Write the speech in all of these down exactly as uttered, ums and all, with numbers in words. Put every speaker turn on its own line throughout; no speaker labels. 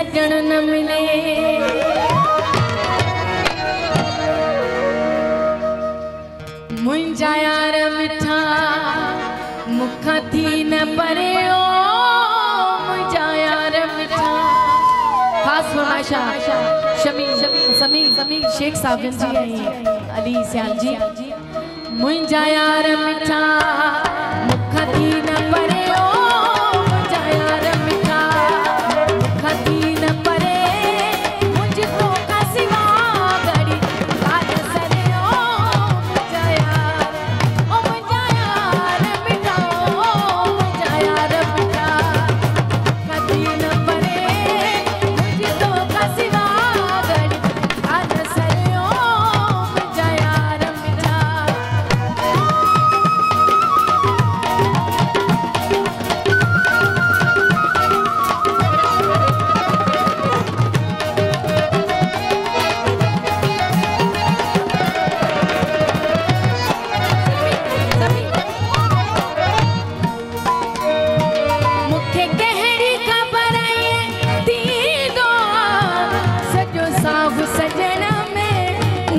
सजन न मिले। मुंहिंजा यार मिठा मुखां थी न परे ओ मुंहिंजा यार मिठा। खास फरमाइशा शमी समी समी शेख साहब जी ऐं अली सियाल जी। मुंहिंजा यार मिठा मुखां थी न परे ओ मुंहिंजा यार मिठा मुखां थी न परे मुंहिंजे तोखां सिवा घड़ी काज सरे ओ मुंहिंजा यार ओ मुंहिंजा यार मिठा ओ मुंहिंजा यार मिठा मुखां थी न परे मुंहिंजे तोखां सिवा घड़ी काज सरे ओ मुंहिंजा यार मिठा। मुखे कहिड़ी ख़बर थी दो सॼो साहु सजण में।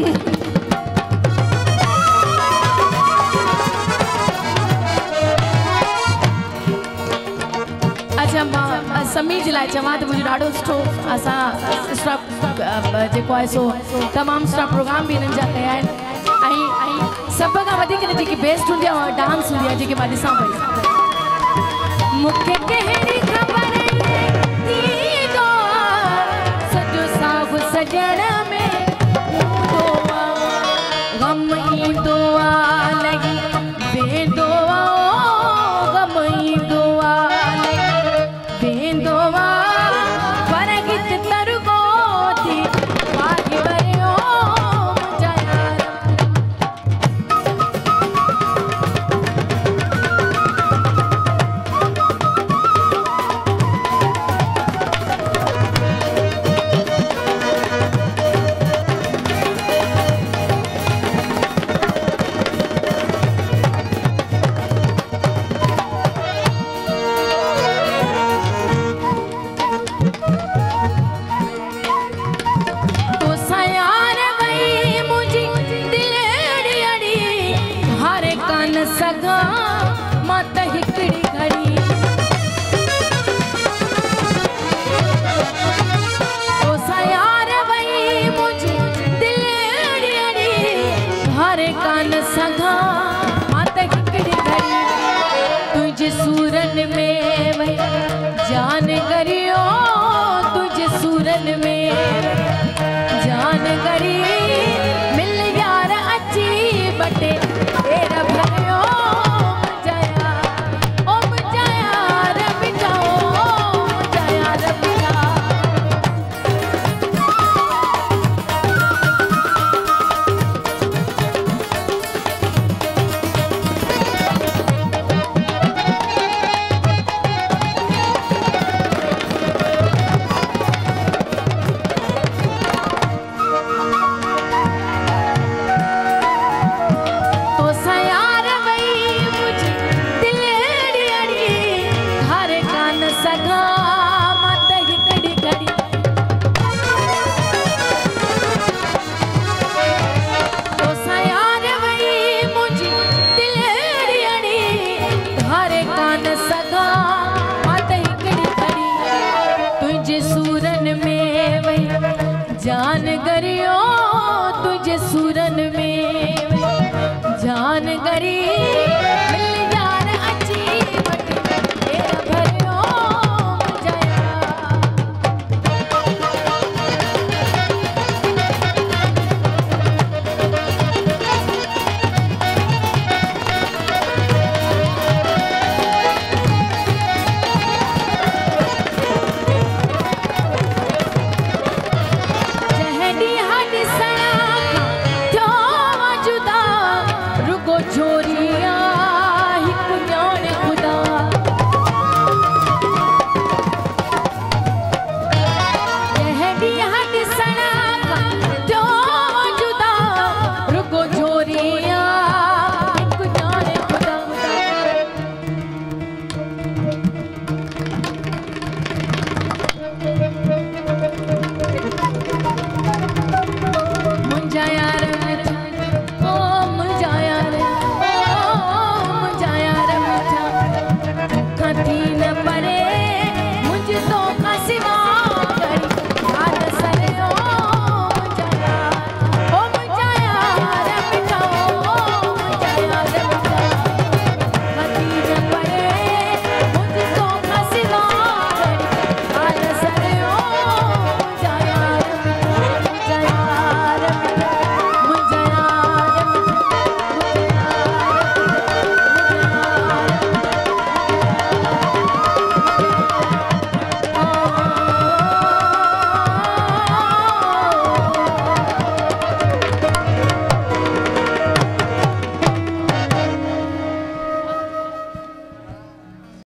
अच्छा मां समी जे लाइ चवां त मुंहिंजो ॾाढो सुठो असां स्टाफ जेको आहे सो तमामु सुठा प्रोग्राम बि हिननि जा कया आहिनि ऐं ऐं सभ खां वधीक जेकी बेस्ट हूंदी आहे उहा डांस हूंदी आहे जेके मां ॾिसां पई। मुखे कहिड़ी ख़बर थी दो सॼो साहु सजण में हूंदो आहे ग़म ईंदो आहे लही वेंदो आहे ग़म ईंदो आहे लही वेंदो आहे पर गीत तरुगो थी वाही वरियो मुंहिंजा यार। तोसां यार वई मुंहिंजी दिलड़ी अड़ी हारे कान सघां मां त हिकिड़ी घड़ी। तोसां यार वई मुंहिंजी दिलड़ी अड़ी हारे कान सघां मां त हिकिड़ी घड़ी। तुंहिंजे सूरनि में वई जान करियो तुंहिंजे सूरनि में जान करी मिल यार अची बटे तेरा भरियो मुंहिंजा यार ओ मुंहिंजा यार मिठा ओ मुंहिंजा यार मिठा। तोसां यार वई मुंहिंजी दिलड़ी अड़ी हारे कान सघां मां त हिकिड़ी घड़ी। तोसां यार वई मुंहिंजी दिलड़ी अड़ी हारे कान सघां मां त हिकिड़ी घड़ी। तुंहिंजे सूरनि में वई जान करियो तुंहिंजे सूरनि में वई जान करी